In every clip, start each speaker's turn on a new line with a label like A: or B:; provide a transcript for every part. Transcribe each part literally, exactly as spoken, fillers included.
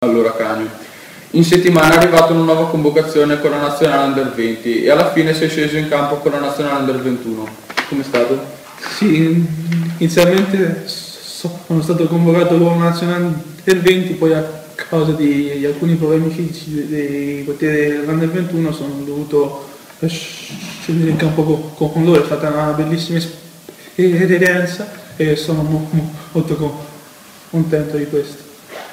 A: Allora Canio, in settimana è arrivata una nuova convocazione con la nazionale under venti e alla fine sei sceso in campo con la nazionale under ventuno. Com'è stato?
B: Sì, inizialmente sono stato convocato con la nazionale under venti, poi a causa di, di alcuni problemi fisici dei portieri dell'under ventuno sono dovuto scendere in campo con, con loro. È stata una bellissima esperienza e sono mo, mo, molto contento di questo.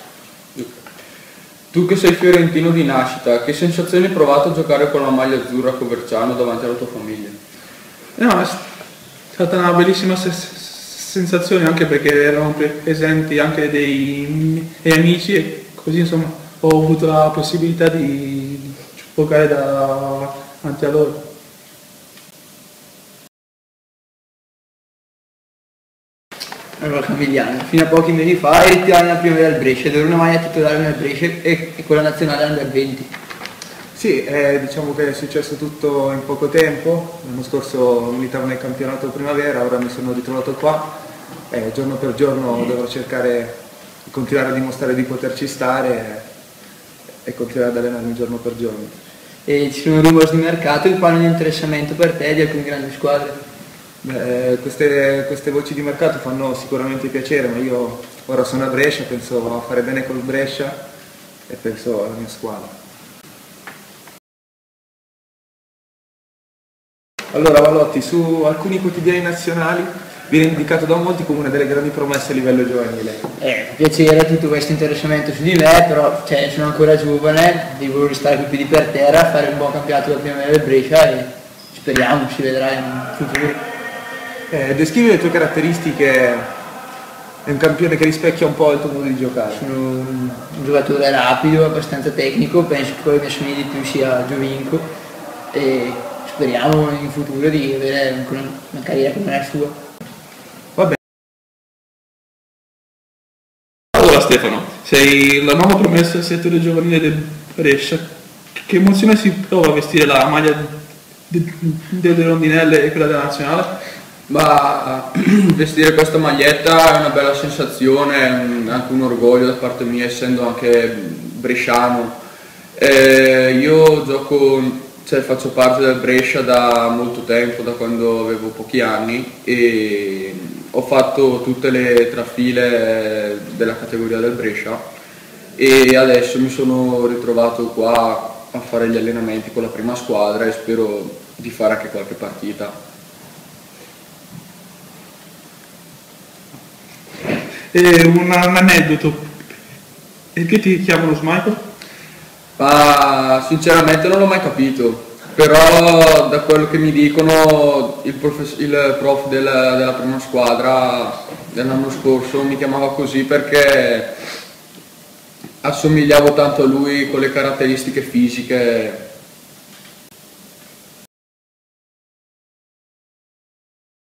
A: Tu che sei fiorentino di nascita, che sensazioni hai provato a giocare con la maglia azzurra a Coverciano davanti alla tua famiglia?
B: No, è stata una bellissima se sensazione, anche perché erano presenti anche dei miei amici e così insomma ho avuto la possibilità di giocare davanti a loro.
C: Allora Camilliano, fino a pochi mesi fa eri titolare nella Primavera del Brescia ed ora una maglia titolare nel Brescia e, e quella nazionale under venti.
D: Sì, eh, diciamo che è successo tutto in poco tempo. L'anno scorso militavo nel campionato Primavera, ora mi sono ritrovato qua e giorno per giorno dovrò cercare di continuare a dimostrare di poterci stare e, e continuare ad allenarmi giorno per giorno.
C: E ci sono rumors di mercato e quale è l'interessamento per te di alcune grandi squadre?
D: Beh, queste, queste voci di mercato fanno sicuramente piacere, ma io ora sono a Brescia, penso a fare bene col Brescia e penso alla mia squadra. Allora Vallotti, su alcuni quotidiani nazionali viene indicato da molti come una delle grandi promesse a livello giovanile.
C: Eh, piacere tutto questo interessamento su di me, però cioè, sono ancora giovane, devo restare con i piedi per terra, fare un buon campionato della Primavera del Brescia e speriamo si vedrà in futuro.
D: Eh, descrivi le tue caratteristiche, è un campione che rispecchia un po' il tuo modo di giocare.
C: Sono un, un giocatore rapido, abbastanza tecnico, penso che quello che mi assomiglia di più sia Giovinco e speriamo in futuro di avere una, una carriera come la sua.
D: Va bene.
B: Allora Stefano, sei la nuova promessa del settore giovanile del Brescia. Che emozione si prova a vestire la maglia delle rondinelle e quella della nazionale?
A: Ma vestire questa maglietta è una bella sensazione, anche un orgoglio da parte mia, essendo anche bresciano. Eh, io gioco, cioè faccio parte del Brescia da molto tempo, da quando avevo pochi anni, e ho fatto tutte le trafile della categoria del Brescia e adesso mi sono ritrovato qua a fare gli allenamenti con la prima squadra e spero di fare anche qualche partita.
B: E un, un aneddoto, perché ti chiamano Smichael?
A: Ma sinceramente non l'ho mai capito, però da quello che mi dicono il, il prof della, della prima squadra dell'anno scorso mi chiamava così perché assomigliavo tanto a lui con le caratteristiche fisiche